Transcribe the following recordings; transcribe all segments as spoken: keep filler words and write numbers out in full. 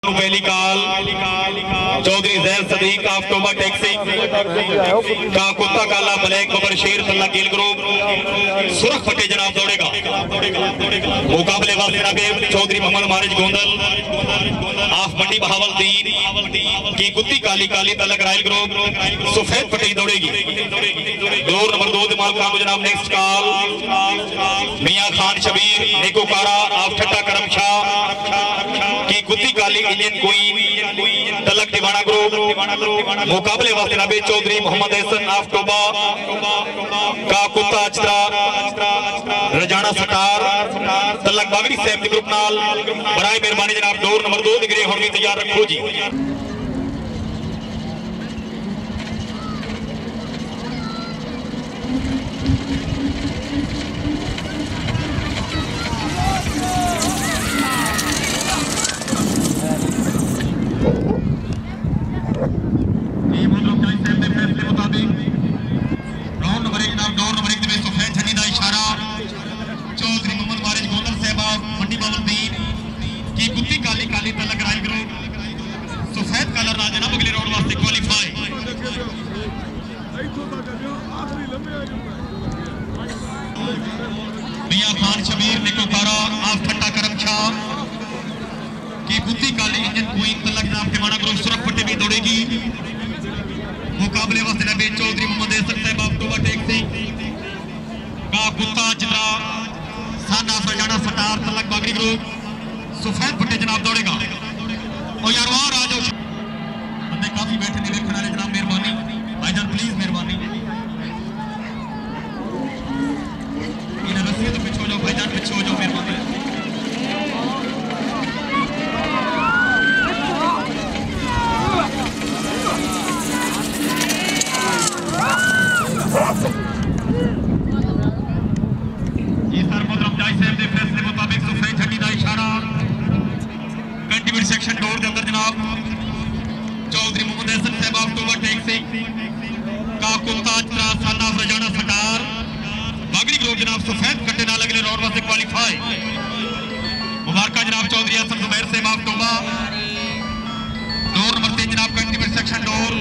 पहली काल चौधरी जैर सदीक अक्टूबर टैक्सी का कुत्ता काला ब्लैक बबर शेर तल्ला गिल ग्रुप सुरख फटे जनाब दौड़ेगा मुकाबले वाले जनाब चौधरी मोहम्मद मारिज गोंदल आफ मंडी बहावलदीन की कुत्ती काली काली तलक रायल ग्रुप सफेद फटे दौड़ेगी। डोर नंबर दो दिमाग का जनाब नेक्स्ट काल मियां खान शबीर नेकोकारा आफ ठट्टा करम शाह की कुत्ती काली इंडियन क्वीन तलक दीवाना ग्रुप मुकाबले वाले जनाब चौधरी मोहम्मद हसन आफ टोबा का कुत्ता अचरा रजाना सटार तलक बागड़ी सैफ ग्रुप नाल बराए मेहरबानी जनाब डोर नंबर दो डिग्री होगी तैयार रखो जी। मियां खान शबीर नेकोकारा आफ ठट्टा करम शाह की कुत्ती काली इंजन क्वीन तलक नाम के माना ग्रुप सुरख पट्टे भी दौड़ेगी। मुकाबले वास्ते नबी चौधरी मोहम्मद हसन साहब अक्टूबर टैक्सी का कुत्ता चित्रा साना सजाना सटार तलक बागड़ी ग्रुप सफेद पट्टे जनाब दौड़ेगा। और यार वहां आ जाओ बंदे काफी बैठे ने देखने वाले जनाब मेहरबानी भाईजान प्लीज मेहरबानी तो पीछे हो जाओ भाईजान पीछे हो जाओ मेहरबानी। जी सर मोहतरम जाय साहब के फैसले मुताबिक सफेद झंडी का इशारा कंटिन्यूड सेक्शन डोर के अंदर जनाब चौधरी मोहम्मद हसन साहब अक्टूबर टैक्सी का कुत्ता अचरा साना रजाना सटार बागड़ी ग्रुप जनाब सफेद कट्टे ना लगने राउंड वास्ते क्वालीफाई मुबारक जनाब चौधरी हसन जुबैर से माफ तोबा डोर नंबर तीन जनाब कंटिन्यूड सेक्शन डोर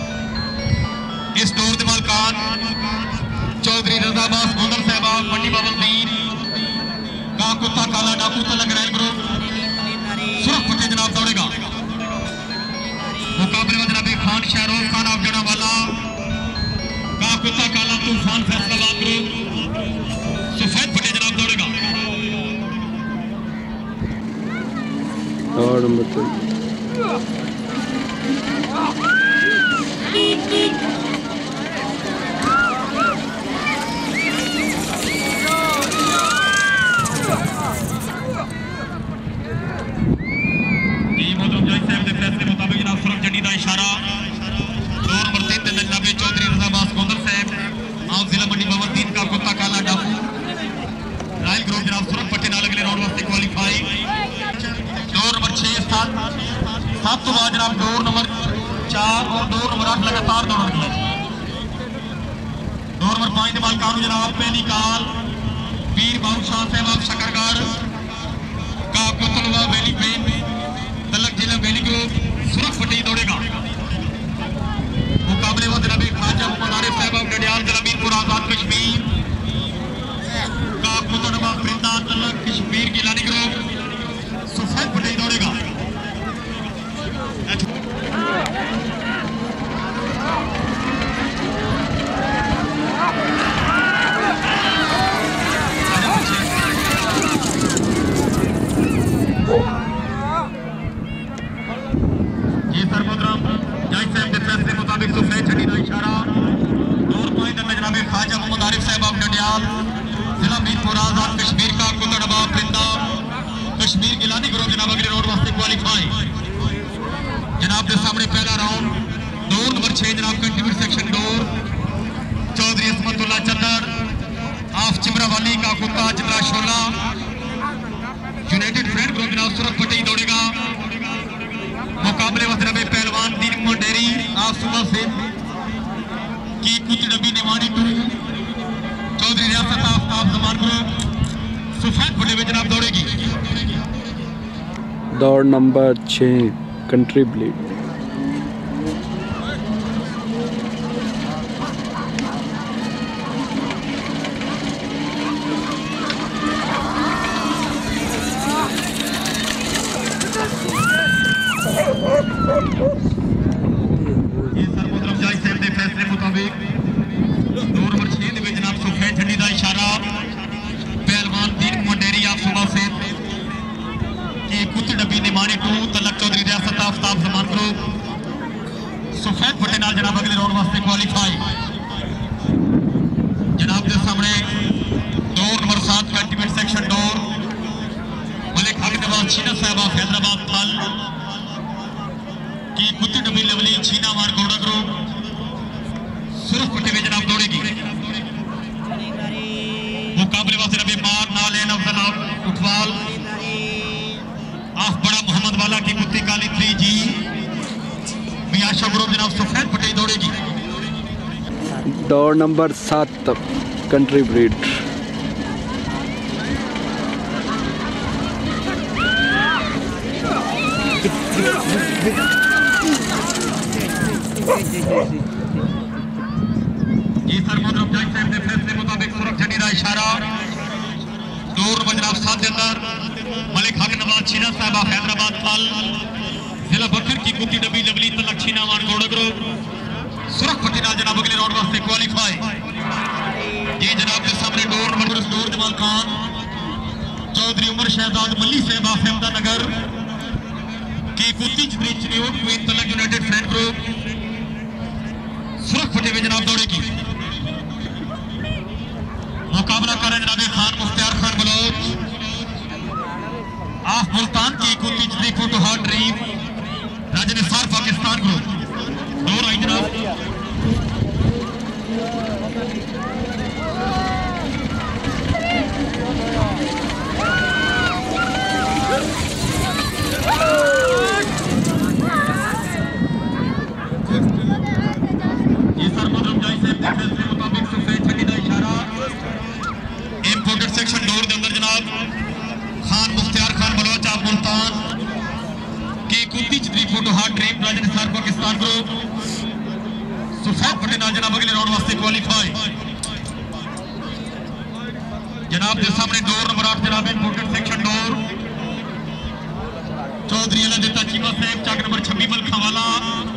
इस डोर दे मालकान चौधरी रजाबास गोंदल साहब मंडी बावलदीन का कुत्ता काला डाकू तलक रायल ग्रुप सुरख फटे जनाब दौड़ेगा। मुकाबले में जनाब खान शहरोज खान आप जड़ा वाला का कुत्ता काला तूफान फैसलाबाद ग्रुप सफेद फटे जनाब दौड़ेगा। और नंबर इशारा दो नंबर तीन जनाब चौधरी रजाबास गोंदल साहब आप जिला मंडी बावलदीन का कुत्ता काला डाकू रायल ग्रुप जनाब सुरख पट्टे ना लगले राउंड वास्ते क्वालीफाई। डोर नंबर छह सात सात तो बाद जनाब डोर नंबर चार और डोर नंबर आठ लगातार दौड़ेंगे। डोर नंबर पांच के मालकान जनाब पहली काल वीर बादशाह साहब शकरगढ़ का कुतलवा वैली पेन तलक जिला वैली ग्रुप सुरख फटे दौड़ेगा। मुकाबले में जनाब ख्वाजा मोहम्मद आरिफ साहब डडियाल जलामीनपुर आजाद कश्मीर का कुतलवा वृंदा तलक कश्मीर की लानी ग्रुप सफेद फटे दौड़ेगा। ख्वाजा मोहम्मद आरिफ साहब डडियाल जिला मीरपुर आजाद कश्मीर का कुतड़बा वृंदा कश्मीर गिलानी ग्रुप जनाब अगले रोड वास्ते क्वालीफाई। जनाब के सामने पहला राउंड डोर नंबर छह जनाब continued section door Chaudhry Asmatullah Chandar of Chimra वाली का कुत्ता चित्रा शोला यूनाइटेड फ्रेंड ग्रुप जनाब सुरख फटे दौड़ेगा। मुकाबले वक्त रबे पहलवान दीन डेरी आफ सुबह से की कुछ डबी निवानी टू चौधरी रियासत आफ्ताब जमान ग्रुप सफेद फटे में जनाब दौड़ेगी। दौड़ नंबर छः कंट्री ब्लीड। ये सरमुद्रम जाई साहब के फैसले मुताबिक दौर नंबर छह ਦੇ ਵਿੱਚ ਜਨਾਬ ਸੁਖੈਨ ਝੰਡੀ ਦਾ ਇਸ਼ਾਰਾ ਪਹਿਲਵਾਨ ਦੀਨ ਮੰਡੇਰੀ ਆਪ ਸੁਬਾ से कि कुछ डब्बी निमानी टू तलक चौधरी रियासत आफ्ताब जमान ग्रुप सफेद पट्टे नाल जनाब अगले राउंड वास्ते क्वालीफाई। जनाब के सामने दौर नंबर सात कंटीमेंट सेक्शन डोर मलिक हक नवाज छीना साहब ऑफ हैदराबाद थल की कुछ डब्बी लेवली छीना मार घोड़ा ग्रुप सुरख पट्टे में जनाब दौड़ेगी। मुकाबले वास्ते रबी मार नाल एन अफजल उठवाल आफ बड़ा मोहम्मद वाला की कुत्ती काली थ्री जी मियाशा ग्रुप जनाब सफेद पट्टी दौड़ेगी। दौड़ नंबर सात कंट्री ब्रीड। जी सरमुद्रम जाई साहब के फैसले मुताबिक सुरख झंडी का इशारा दौर नंबर जनाब सात के अंदर मलिक हक नवाज छीना साहब ऑफ हैदराबाद फल जिला बकर की कुत्ती डबी लवली तलक छीना मान घोड़ा ग्रुप सुरख पट्टी नाल जनाब अगले राउंड वास्ते क्वालीफाई। ये जनाब के सामने door number door Jamal Khan Chaudhry Umar Shahzad Malli साहब ऑफ अहमदानगर की कुत्ती चित्री चिन्योट क्वीन तलक यूनाइटेड फैन ग्रुप सुरख पट्टी में जनाब दौड़ेगी। मुकाबला कर जनाब खान मुख्तियार खान बलोच आफ मुल्तान की कुत्ती चित्री photo hot dream Rajnisar Pakistan group दौर आई जनाब। ये सरमुद्रम जाई साहब के फैसले मुताबिक सफेद झंडी का इशारा इंपोर्टेड सेक्शन डोर के अंदर जनाब खान मुख्तियार खान बलोच आप मुल्तान की कुत्ती चित्री photo heart dream Rajnisar Pakistan group सफेद पट्टी नाल जनाब अगले राउंड वास्ते क्वालीफाई। जनाब के सामने डोर नंबर आठ जनाब इंपोर्टेड सेक्शन डोर चौधरी अलदिता चीमा साहब चाक नंबर छब्बीस मलखा वाला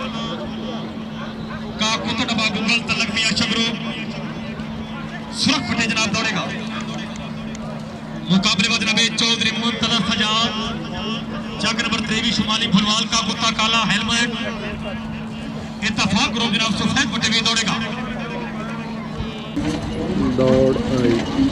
का कुत्ता डबा गुगल तलक मियाशा ग्रुप सुरख पट्टे जनाब दौड़ेगा। मुकाबले में जनाब चौधरी मुंतजर सजाद चक नंबर तेवी शुमाली फुलवाल का कुत्ता काला हेलमेट इत्तफाक ग्रुप जनाब सफेद पट्टे में दौड़ेगा। दौड़ आई।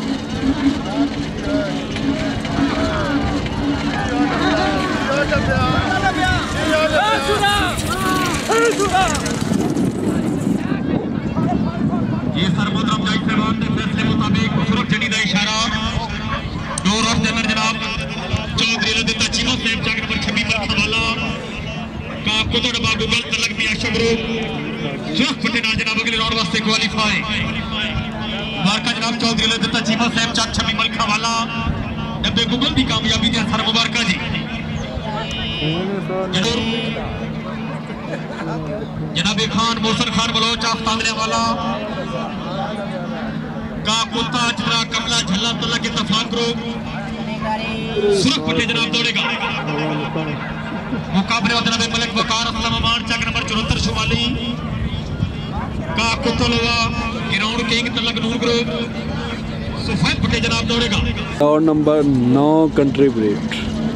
ये सरमुद्रम जाई साहब के फैसले मुताबिक सुरख झंडी का इशारा डोर ऑफ द अंदर जनाब चौधरी अलदिता चीमा साहब चाक नंबर छब्बीस मलखा वाला का कुत्ता डबा गुगल तलक मियाशा ग्रुप सुरख पट्टे नाल जनाब अगले राउंड वास्ते क्वालीफाई। मुबारक जनाब चौधरी अलदिता चीमा साहब चाक छब्बीस मलखा वाला डब्बे गुगल की कामयाबी दे सर मुबारक जी। जनाब खान मोहसन खान बलोच आफ तांदले वाला का कुत्ता चित्रा कमला झल्ला तल्ला के तफाक ग्रुप सुरख पट्टे जनाब दौड़ेगा। मुकाबले में जनाब मलिक वकार असलम अमान चक नंबर चौहत्तर शुमाली का कुत्ता लोवा ग्राउंड किंग तलक नूर ग्रुप सफेद पट्टे जनाब दौड़ेगा। दौड़ नंबर नौ कंट्री ब्रीड।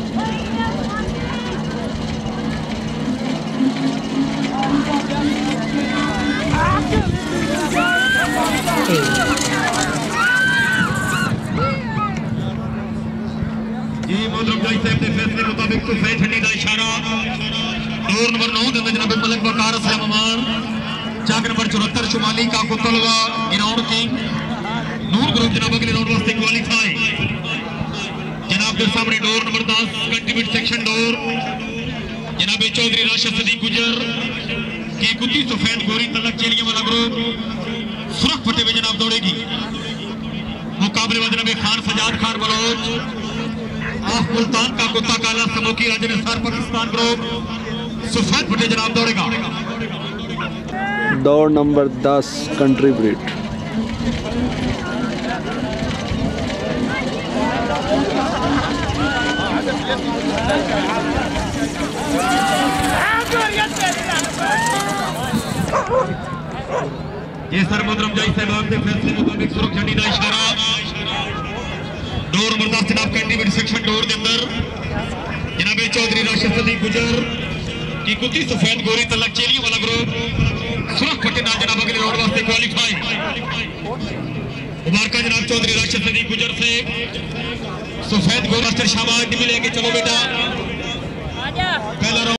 जी मोहम्मद जाई साहब के फैसले मुताबिक सफेद झंडी का इशारा डोर नंबर नौ के जनाब मलिक वकार असलम अमान चाक नंबर चौहत्तर शुमाली का कुत्तलवा ग्राउंड किंग नूर ग्रुप जनाब अगले राउंड वास्ते क्वालीफाई। जनाब के सामने डोर नंबर दस कंटीमेंट सेक्शन डोर जनाब चौधरी राशिद सदीक गुजर की कुत्ती सफेद गोरी तलक चेलिया वाला ग्रुप सुरख पट्टे में जनाब दौड़ेगी। मुकाबले में जनाब खान सजाद खान बलोच ऑफ मुल्तान का कुत्ता काला समूह की राजस्थान पाकिस्तान ग्रुप सफेद फटे जनाब दौड़ेगा। दौड़ नंबर दस कंट्री ब्रीड। ये सर मुद्रम जाई साहब के फैसले मुताबिक सुरख झंडी का इशारा डोर मरदास जनाब कैंडिडेट सेक्शन डोर के अंदर जनाब चौधरी राशिद सदीक गुजर की कुत्ती सफेद गोरी तलक चेलियों वाला ग्रुप सुरख फटे ना जनाब अगले राउंड वास्ते क्वालीफाई। मुबारक जनाब चौधरी राशिद सदीक गुजर से सफेद गोरा शाबाश लेके चलो बेटा। पहला